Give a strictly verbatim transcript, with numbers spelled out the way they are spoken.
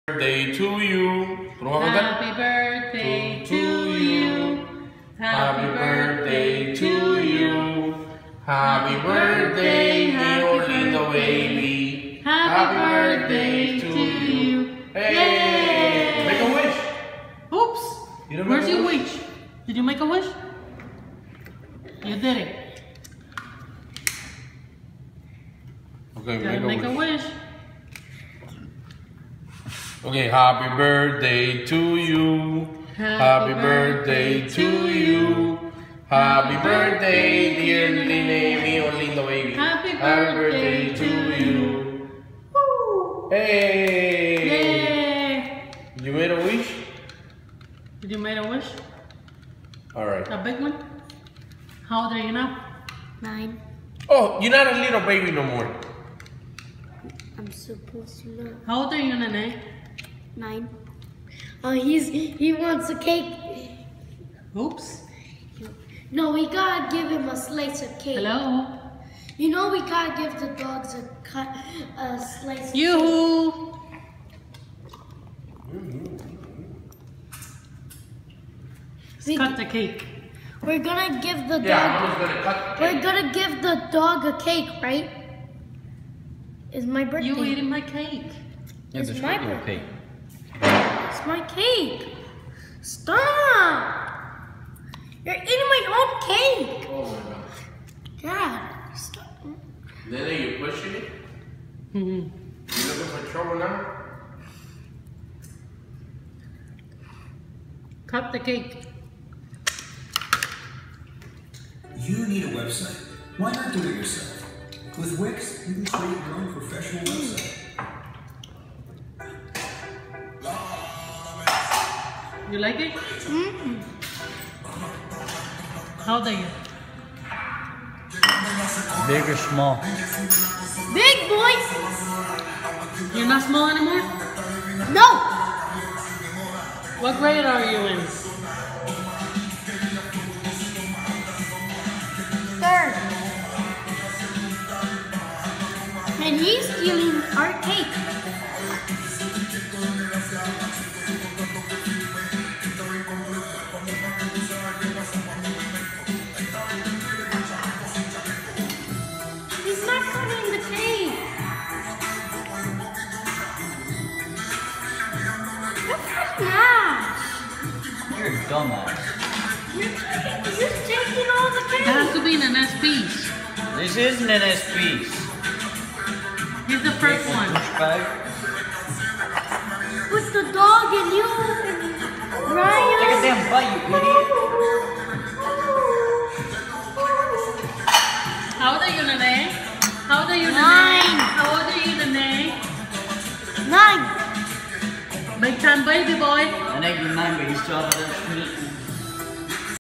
Birthday to you. Happy birthday to you. Happy birthday to you. Happy birthday, dear little baby. Happy birthday to you. Hey, make a wish. Oops. You don't Where's make a your wish? wish? Did you make a wish? You did it. Okay, Gotta make, make a, a wish. wish. Okay, happy birthday to you. Happy, Happy birthday to you. Happy birthday, dear little lindo baby. Happy Happy birthday birthday to you. Woo. Hey! Yay! You made a wish? Did you make a wish? Alright. A big one? How old are you now? Nine. Oh, you're not a little baby no more. I'm supposed to know. How old are you, Nene? Nine. Oh, he's he wants a cake. Oops. No, we gotta give him a slice of cake. Hello? You know we gotta give the dogs a cut a slice. Yoo-hoo! We, Cut the cake. we're gonna give the dog. Yeah, I'm just gonna cut the We're cake. gonna give the dog a cake, right? It's my birthday. You eating my cake. Yeah, It's there's my regular birthday. cake. It's my cake. Stop! You're eating my own cake. Oh my god. Dad, stop. Nene, you pushing it? Mm-hmm. You looking for trouble now? Cut the cake. You need a website. Why not do it yourself? With Wix, you can create your own professional website. You like it? Mm-hmm. How old are you? Big or small? Big boy. You're not small anymore? No. What grade are you in? Third. And he's stealing our cake. He's not cutting the cake. You're trash. You're a dumbass. You're, you're taking all the It has cake. to be in an S piece. This isn't an S piece. Here's the first one. Douchebag. With the dog and you and Ryan. Take a damn bite, you idiot. How old are you, Nene? How old are you, Nene? Nine. How old are you, Nene? Nine. Big time baby boy. I know you're nine, but you still have that sweet